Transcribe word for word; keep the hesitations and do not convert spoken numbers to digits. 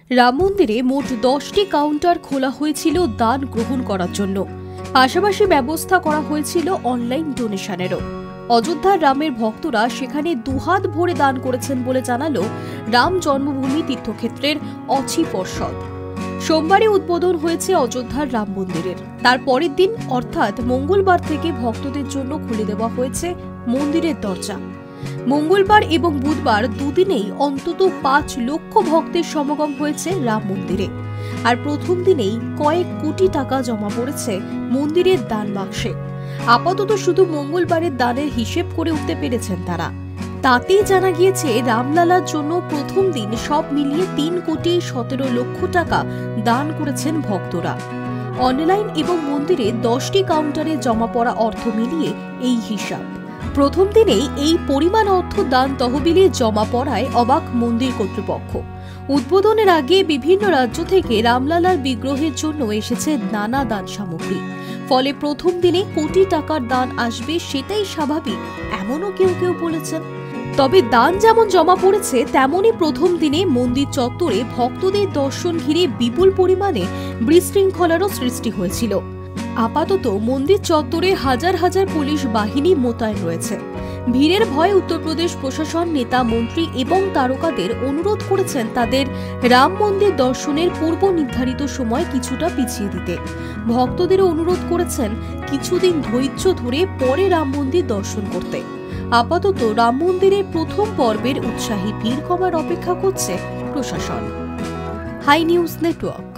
রাম মন্দিরে মোট দশটি কাউন্টার খোলা হয়েছিল দান গ্রহণ করার জন্য। পাশাপাশি ব্যবস্থা করা হয়েছিল অনলাইন ডোনেশনেরও। অযোধ্যার রামের ভক্তরা সেখানে দুহাত ভরে দান করেছেন বলে জানালো রাম জন্মভূমি তীর্থক্ষেত্রের অচি পর্ষদ। সোমবারে উদ্বোধন হয়েছে অযোধ্যার রাম মন্দিরের। তার পরের দিন অর্থাৎ মঙ্গলবার থেকে ভক্তদের জন্য খুলে দেওয়া হয়েছে মন্দিরের দরজা। মঙ্গলবার এবং বুধবার দুদিনেই অন্তত পাঁচ লক্ষ ভক্তের সমাগম হয়েছে রাম মন্দিরে। আর প্রথম দিনেই কয়েক কোটি টাকা জমা পড়েছে মন্দিরের দান বাক্সে। আপাতত শুধু মঙ্গলবারের দানের হিসেব করে উঠতে পেরেছেন তারা। তাতেই জানা গিয়েছে রামলালার জন্য প্রথম দিন সব মিলিয়ে তিন কোটি সতেরো লক্ষ টাকা দান করেছেন ভক্তরা। অনলাইন এবং মন্দিরে দশটি কাউন্টারে জমা পড়া অর্থ মিলিয়ে এই হিসাব। প্রথম দিনেই এই পরিমাণ অর্থ দান তহবিলে জমা পড়ায় অবাক মন্দির কর্তৃপক্ষ। উদ্বোধনের আগে বিভিন্ন রাজ্য থেকে রামলালার বিগ্রহের জন্য এসেছে নানা দান সামগ্রী। ফলে প্রথম দিনে কোটি টাকার দান আসবে সেটাই স্বাভাবিক, এমনও কেউ কেউ বলেছেন। তবে দান যেমন জমা পড়েছে তেমনই প্রথম দিনে মন্দির চত্বরে ভক্তদের দর্শন ঘিরে বিপুল পরিমাণে বিশৃঙ্খলারও সৃষ্টি হয়েছিল। আপাতত মন্দির চত্বরে হাজার হাজার পুলিশ বাহিনী মোতায়েন রয়েছে। ভিড়ের ভয়ে উত্তরপ্রদেশ প্রশাসন নেতা মন্ত্রী এবং তারকাদের অনুরোধ করেছেন তাদের রাম মন্দির দর্শনের পূর্ব নির্ধারিত সময় কিছুটা পিছিয়ে দিতে। ভক্তদেরও অনুরোধ করেছেন কিছুদিন ধৈর্য ধরে পরে রাম মন্দির দর্শন করতে। আপাতত রাম মন্দিরের প্রথম পর্বের উৎসাহী ভিড় কমার অপেক্ষা করছে প্রশাসন। Hi news network.